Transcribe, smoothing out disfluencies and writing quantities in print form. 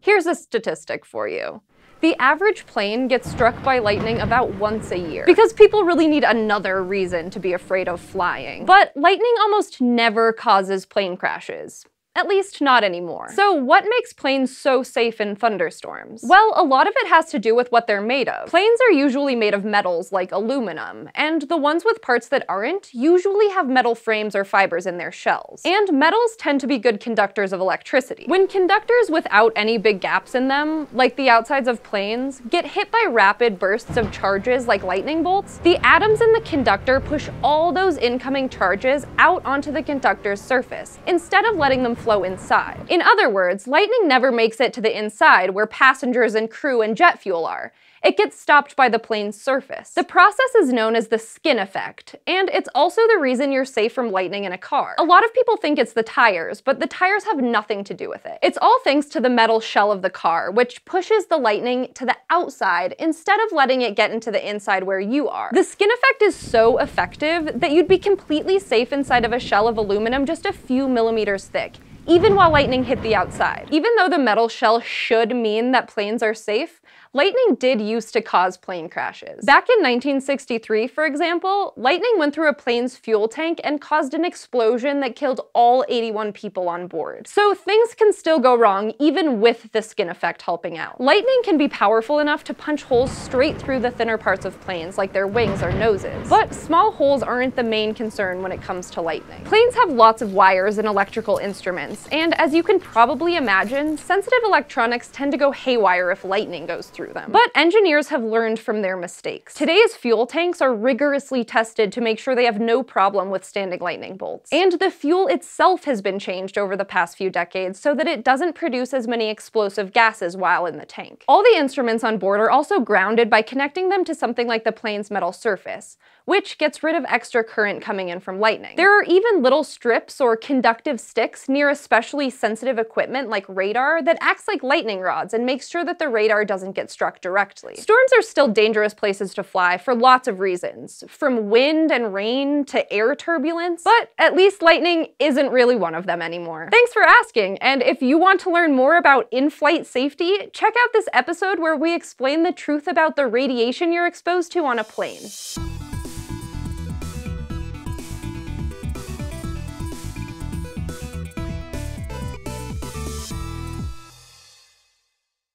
Here's a statistic for you. The average plane gets struck by lightning about once a year, because people really need another reason to be afraid of flying. But lightning almost never causes plane crashes. At least not anymore. So what makes planes so safe in thunderstorms? Well, a lot of it has to do with what they're made of. Planes are usually made of metals like aluminum, and the ones with parts that aren't usually have metal frames or fibers in their shells. And metals tend to be good conductors of electricity. When conductors without any big gaps in them, like the outsides of planes, get hit by rapid bursts of charges like lightning bolts, the atoms in the conductor push all those incoming charges out onto the conductor's surface, instead of letting them flow inside. In other words, lightning never makes it to the inside where passengers and crew and jet fuel are. It gets stopped by the plane's surface. The process is known as the skin effect, and it's also the reason you're safe from lightning in a car. A lot of people think it's the tires, but the tires have nothing to do with it. It's all thanks to the metal shell of the car, which pushes the lightning to the outside instead of letting it get into the inside where you are. The skin effect is so effective that you'd be completely safe inside of a shell of aluminum just a few millimeters thick, even while lightning hit the outside. Even though the metal shell should mean that planes are safe, lightning did used to cause plane crashes. Back in 1963, for example, lightning went through a plane's fuel tank and caused an explosion that killed all 81 people on board. So things can still go wrong even with the skin effect helping out. Lightning can be powerful enough to punch holes straight through the thinner parts of planes, like their wings or noses. But small holes aren't the main concern when it comes to lightning. Planes have lots of wires and electrical instruments, and as you can probably imagine, sensitive electronics tend to go haywire if lightning goes through them. But engineers have learned from their mistakes. Today's fuel tanks are rigorously tested to make sure they have no problem withstanding lightning bolts. And the fuel itself has been changed over the past few decades so that it doesn't produce as many explosive gases while in the tank. All the instruments on board are also grounded by connecting them to something like the plane's metal surface, which gets rid of extra current coming in from lightning. There are even little strips or conductive sticks near especially sensitive equipment like radar that acts like lightning rods and makes sure that the radar doesn't get struck directly. Storms are still dangerous places to fly for lots of reasons, from wind and rain to air turbulence, but at least lightning isn't really one of them anymore. Thanks for asking, and if you want to learn more about in-flight safety, check out this episode where we explain the truth about the radiation you're exposed to on a plane.